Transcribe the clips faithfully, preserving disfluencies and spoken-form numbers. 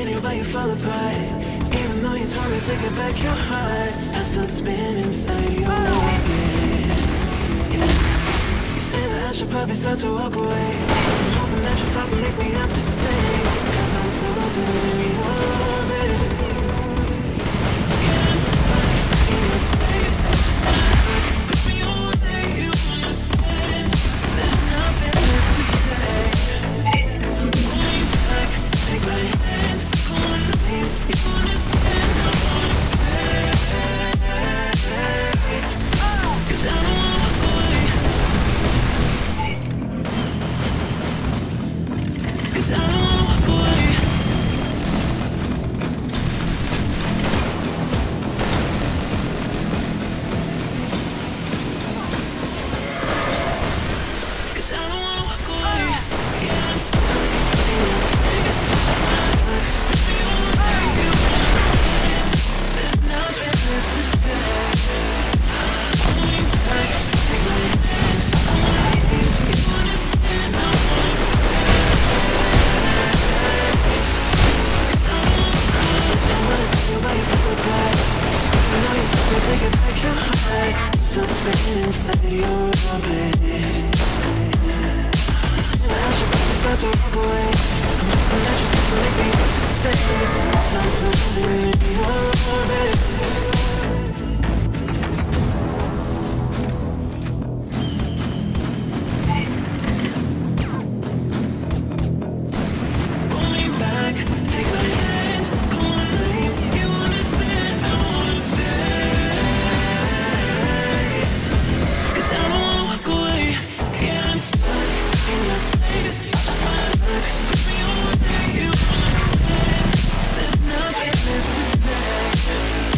understand you, but you fall apart. Even though you told me to get back your heart, I still spin inside your orbit. Yeah. You say that I should probably start to walk away. I'm hoping that you stop and make me have to stay, cause I'm floating in your orbit. Yeah, I'm stuck in your space. Just like, put me away, you understand. There's nothing left to say. Pull me back, take my hand. Come on, babe, you understand, I wanna stay. Cause I don't wanna walk away. Cause I don't wanna walk away. Cause I don't wanna walk away. Yeah, I'm stuck in your space. It's not like if you don't like you understand. There's nothing left to say. Pull me back, take my hand. Come on, babe, you understand, I wanna stay. Take it back your heart, still spinning inside your orbit. I should probably start to walk away. I'm hoping that you still make me have to stay, cause I'm floating in your orbit. Pull me back, take my hand. Come on, babe, you understand, I wanna stay. Cause I don't wanna walk away. Yeah, I'm stuck in your space. That's my luck. Put me away, you understand. There's nothing left to say.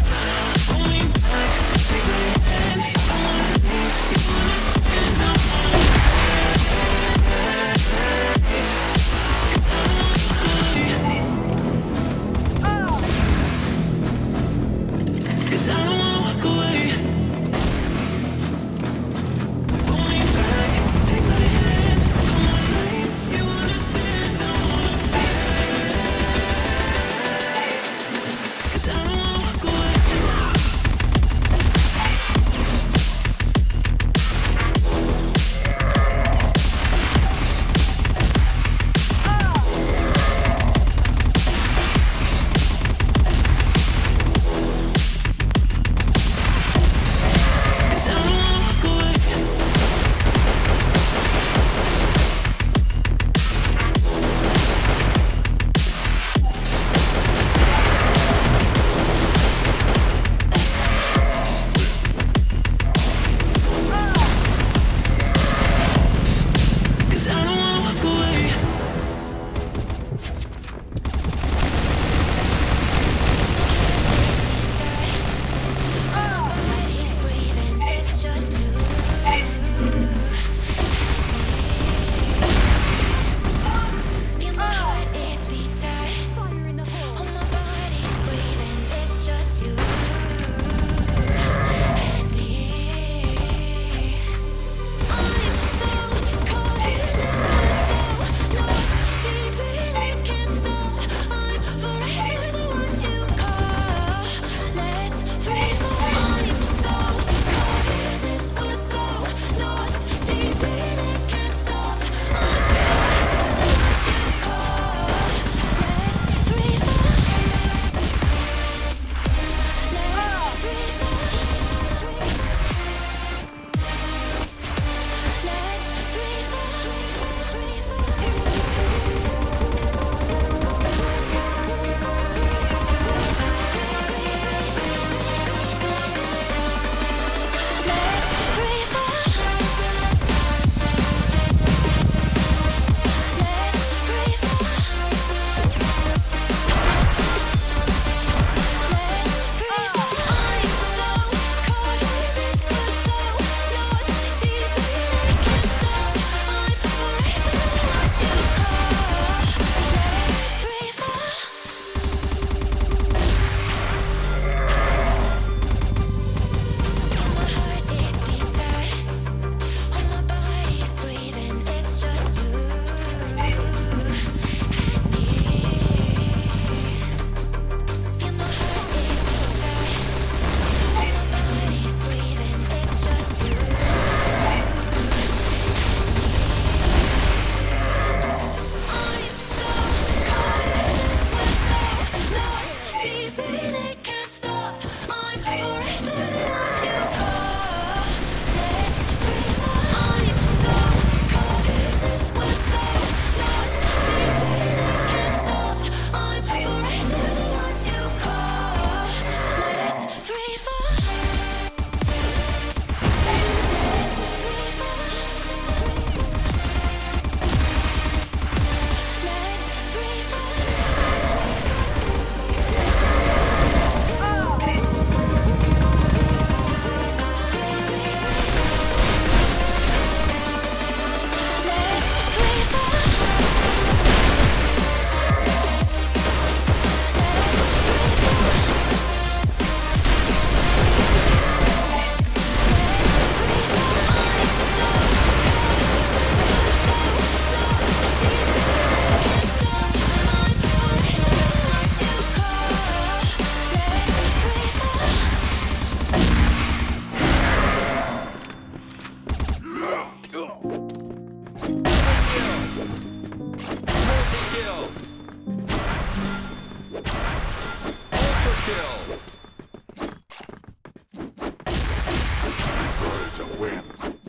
win.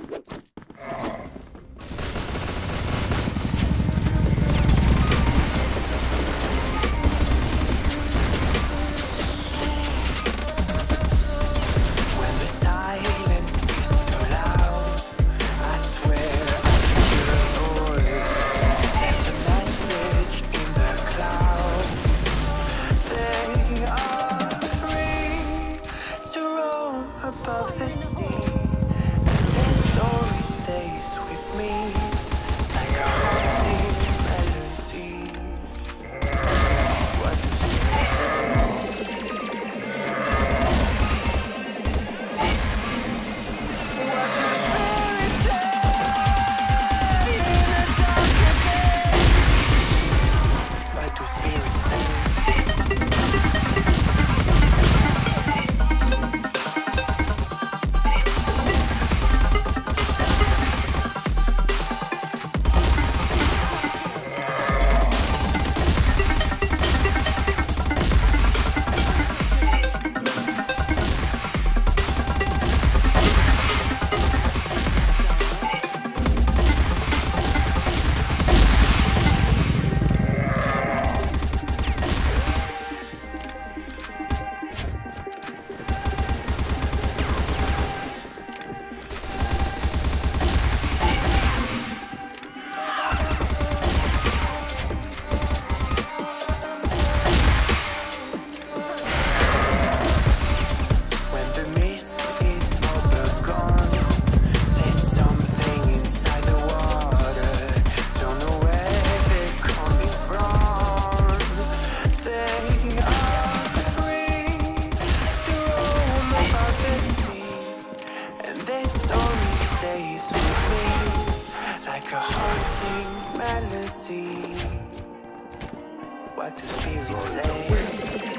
When the silence is too loud, I swear I can hear a voice. Left a message in the cloud. They are free to roam above the sea, and their story stays with me like a haunting melody. What does it say? What does spirit say in the darker days? What do spirits say? When the mist is all but gone, there's something inside the water. Don't know where they're coming from. They are free to roam above the sea, and their story stays with me like a haunting melody. What do spirits say?